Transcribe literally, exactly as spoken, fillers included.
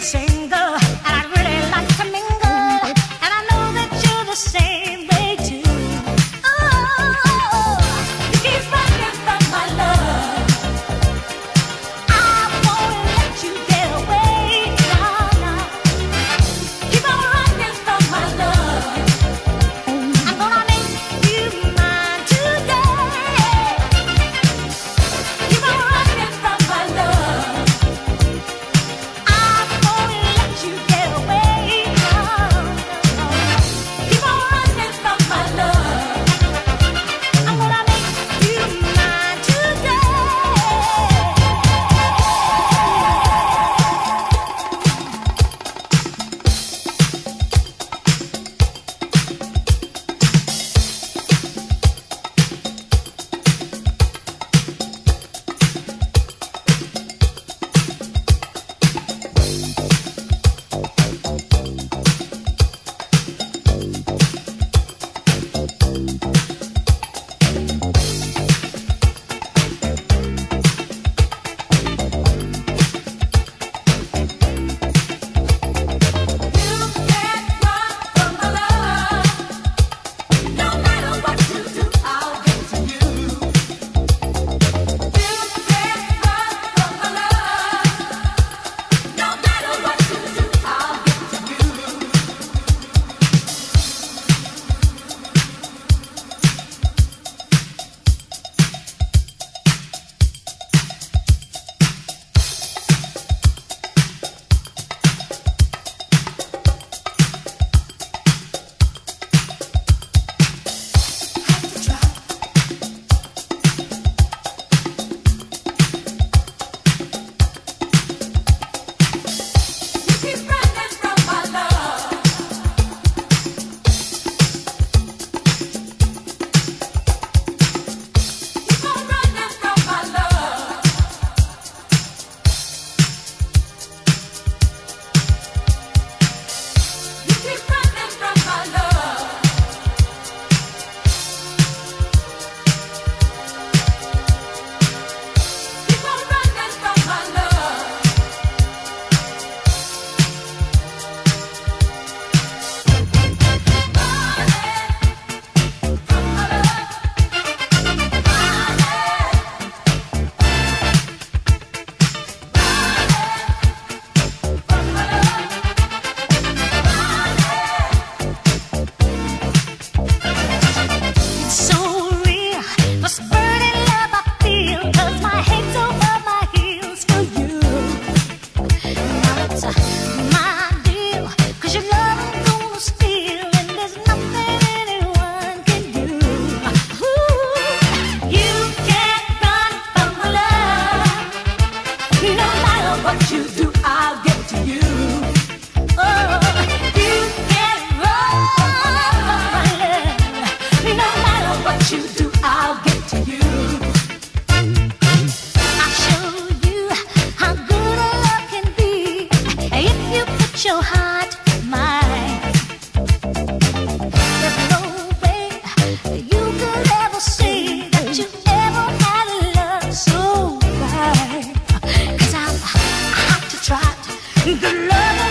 single, and I'd really like to mingle, and I know that you're the same way too. Oh, you keep running from my love. I won't let you get away. No, no. Keep on running from my love. I'm gonna make you mine today. Keep on running from my love. I won't let you get away. No, no. Keep on running from my love. I'm gonna make you mine today. So real, this burning love I feel, 'cause my head's over my heels for you. Now it's uh, my deal, 'cause your love I'm gonna steal, and there's nothing anyone can do. Ooh, you can't run from my love. No matter what you do, I'll get to you. Oh, you can't run from my love. No matter what you do, I'll get to you. I'll show you how good a love can be if you put your heart in mine. There's no way you could ever say that you ever had a love so right. 'Cause I've, I have to try to good love.